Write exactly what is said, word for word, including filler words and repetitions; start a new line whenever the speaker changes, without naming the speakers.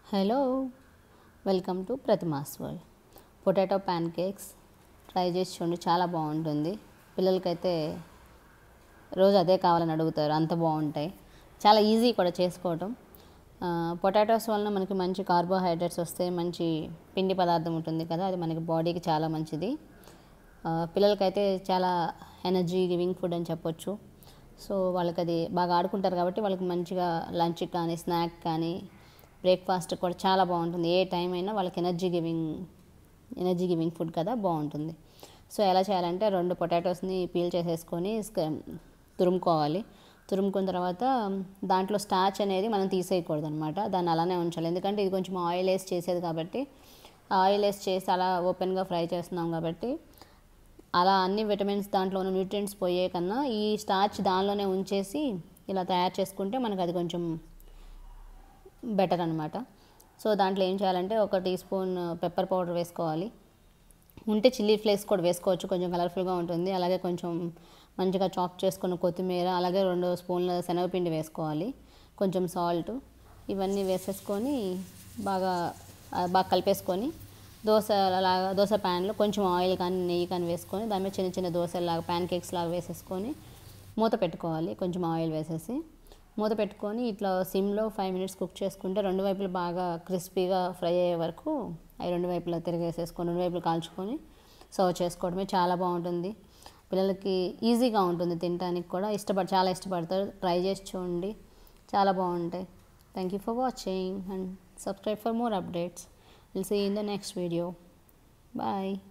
Hello welcome to Pratima's world. Potato pancakes try చేసి చూడండి, చాలా బాగుంటుంది. పిల్లలకైతే రోజు అదే కావాలని అడుగుతారు, అంత బాగుంటాయి. చాలా ఈజీ కూడా చేసుకోవటం. పొటాటోస్ వలన మనకి మంచి కార్బోహైడ్రేట్స్ వస్తాయి, మంచి పిండి పదార్థం ఉంటుంది కదా, అది మనకి బాడీకి చాలా మంచిది. పిల్లలకైతే చాలా ఎనర్జీ గివింగ్ ఫుడ్ అని చెప్పొచ్చు. సో వాళ్ళకి అది బాగా ఆడుకుంటారు కాబట్టి వాళ్ళకి మంచిగా లంచ్ కానీ స్నాక్ కానీ బ్రేక్ఫాస్ట్ కూడా చాలా బాగుంటుంది. ఏ టైం అయినా వాళ్ళకి energy giving energy giving food కదా, బాగుంటుంది. సో ఎలా చేయాలంటే రెండు పొటాటోస్ని పీల్ చేసేసుకొని తురుముకోవాలి. తురుముకున్న తర్వాత దాంట్లో స్టార్చ్ అనేది మనం తీసేయకూడదు అనమాట, దాన్ని అలానే ఉంచాలి. ఎందుకంటే ఇది కొంచెం ఆయిల్ వేసి చేసేది కాబట్టి, ఆయిల్ వేసి చేసి అలా ఓపెన్గా ఫ్రై చేస్తున్నాం కాబట్టి అలా అన్ని విటమిన్స్ దాంట్లో ఉన్న న్యూట్రియంట్స్ పోయే కన్నా ఈ స్టార్చ్ దానిలోనే ఉంచేసి ఇలా తయారు చేసుకుంటే మనకు అది కొంచెం బెటర్ అనమాట. సో దాంట్లో ఏం చేయాలంటే ఒక టీ స్పూన్ పెప్పర్ పౌడర్ వేసుకోవాలి. ఉంటే చిల్లీ ఫ్లేక్స్ కూడా వేసుకోవచ్చు, కొంచెం కలర్ఫుల్గా ఉంటుంది. అలాగే కొంచెం మంచిగా చాప్ చేసుకున్న కొత్తిమీర, అలాగే రెండు స్పూన్ల శనగపిండి వేసుకోవాలి, కొంచెం సాల్ట్, ఇవన్నీ వేసేసుకొని బాగా బాగా కలిపేసుకొని దోశ లాగా దోశ ప్యాన్లో కొంచెం ఆయిల్ కానీ నెయ్యి కానీ వేసుకొని దాని మీద చిన్న చిన్న దోశలాగా ప్యాన్ కేక్స్ లాగా వేసేసుకొని మూత పెట్టుకోవాలి. కొంచెం ఆయిల్ వేసేసి మూత పెట్టుకొని ఇట్లా సిమ్లో ఫైవ్ మినిట్స్ కుక్ చేసుకుంటే రెండు వైపులు బాగా క్రిస్పీగా ఫ్రై అయ్యే వరకు అవి రెండు వైపులా తిరిగేసేసుకొని రెండు వైపులు కాల్చుకొని సర్వ్ చేసుకోవడమే. చాలా బాగుంటుంది, పిల్లలకి ఈజీగా ఉంటుంది, తినడానికి కూడా ఇష్టపడి చాలా ఇష్టపడతారు. ట్రై చేసి చూడండి, చాలా బాగుంటాయి. Thank you for watching and subscribe for more updates. Will see in the next video. Bye.